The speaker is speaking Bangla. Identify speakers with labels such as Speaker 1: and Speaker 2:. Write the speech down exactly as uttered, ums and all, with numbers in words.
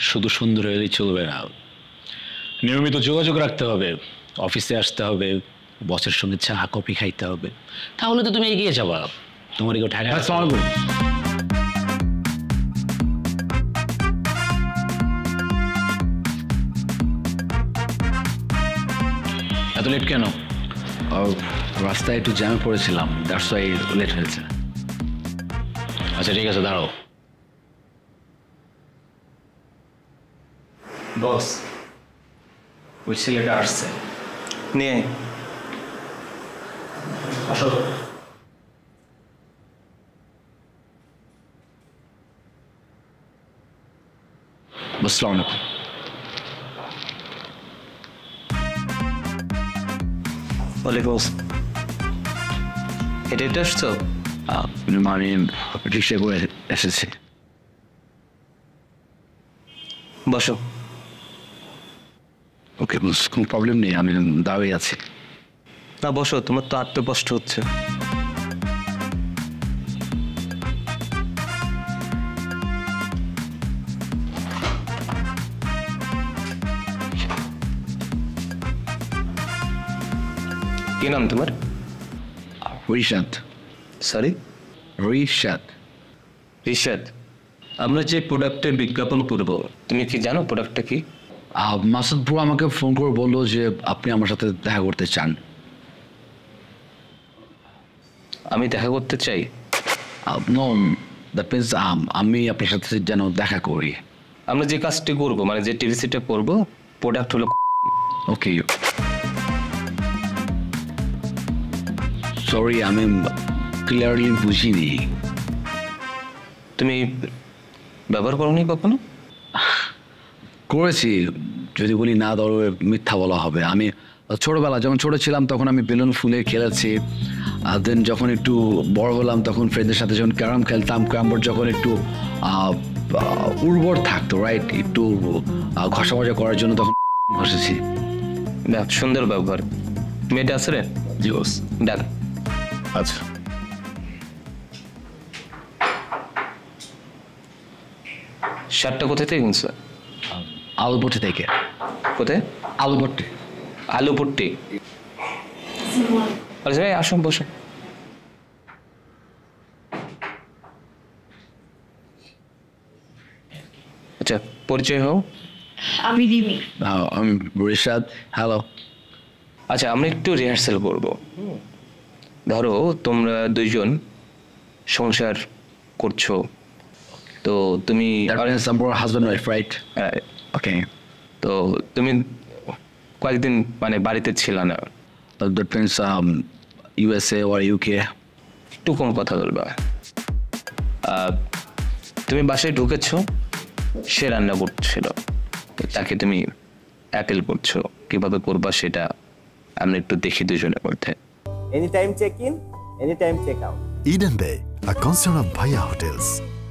Speaker 1: শুধু সুন্দর হলেই চলবে না, নিয়মিত যোগাযোগ রাখতে হবে, অফিসে আসতে হবে, বসের সঙ্গে চা কফি খাইতে হবে, তাহলে তো তুমি এগিয়ে যাবা। তোমার এগো ঠাকা এত লেট কেন? রাস্তায় একটু জ্যামে পড়েছিলাম, দ্যাটস ওয়াই লেট হয়েছে। আচ্ছা ঠিক আছে, দাঁড়াও।
Speaker 2: বস, ওই ছেলেটা আসছে, নিয়ে আসো।
Speaker 1: আসসালামু আলাইকুম।
Speaker 2: ওয়ালাইকুম আসসালাম। হেঁটে হেঁটে আসছো?
Speaker 1: আমি রিক্সা করে এসেছি।
Speaker 2: বসো।
Speaker 1: ওকে, কোনো প্রবলেম নেই, আমি দাঁড়িয়ে আছি।
Speaker 2: না বসো, তোমার তো আত্মকষ্ট হচ্ছে। কি নাম তোমার?
Speaker 1: রিশাদ।
Speaker 2: সরি?
Speaker 1: রিশাদ।
Speaker 2: রিশাদ, আমরা যে প্রোডাক্টের বিজ্ঞাপন করব, তুমি কি জানো প্রোডাক্টটা কি?
Speaker 1: মাসুদ ব্রো আমাকে ফোন করে বললো যে আপনি আমার সাথে দেখা করতে চান।
Speaker 2: আমি দেখা করতে চাই?
Speaker 1: নো, দ্যাট মিনস আমি আপনার সাথে যেন দেখা করি।
Speaker 2: আমরা যে কাজটি করব, মানে যে টিভিসিটা করব, প্রোডাক্ট হলো।
Speaker 1: ওকে, সরি আমি ক্লিয়ারলি বুঝিনি।
Speaker 2: তুমি ব্যবহার করোনি কখনো?
Speaker 1: করেছি, যদি বলি না ধরো মিথ্যা বলা হবে। আমি ছোটবেলা যখন ছোট ছিলাম তখন আমি বেলুন ফুলে খেলেছি, আর দেন যখন একটু বড় হলাম তখন ফ্রেন্ডদের সাথে যখন ক্যারাম খেলতাম, ক্যারাম বোর্ড যখন একটু উর্বর থাকতো, রাইট, একটু ঘষা মজা করার জন্য তখন ঘষেছি।
Speaker 2: সুন্দর ব্যবহার। মেয়েটা আছে রে?
Speaker 1: জি বস।
Speaker 2: ডাক।
Speaker 1: আচ্ছা,
Speaker 2: শার্টটা কোথায় থেকে কিনছো?
Speaker 1: আলুপট্টি থেকে।
Speaker 2: কোথায়?
Speaker 1: আলুপট্টি।
Speaker 2: আলুপট্টি। আচ্ছা ভাই আসুন, বসুন। আচ্ছা, পরিচয় হও।
Speaker 3: আমি রিমি।
Speaker 1: আমি রিশাদ। হ্যালো।
Speaker 2: আচ্ছা, আমরা একটু রিহার্সাল করব। ধরো তোমরা দুইজন সংসার করছো, তো তুমি
Speaker 1: হাজব্যান্ড ওয়াইফ, রাইট? ওকে।
Speaker 2: তো তুমি কয়েকদিন মানে বাড়িতে ছিল না।
Speaker 1: That means USA or UK.
Speaker 2: একটু কম কথা বলবা। তুমি বাসায় ঢুকেছো, সে রান্না করছিল, তাকে তুমি অ্যাপেল করছো, কিভাবে করবা সেটা আমরা একটু দেখি দুজনের মধ্যে।
Speaker 4: Anytime check in, anytime check out.
Speaker 5: Eden Bay, a concern of Bhaiya Hotels.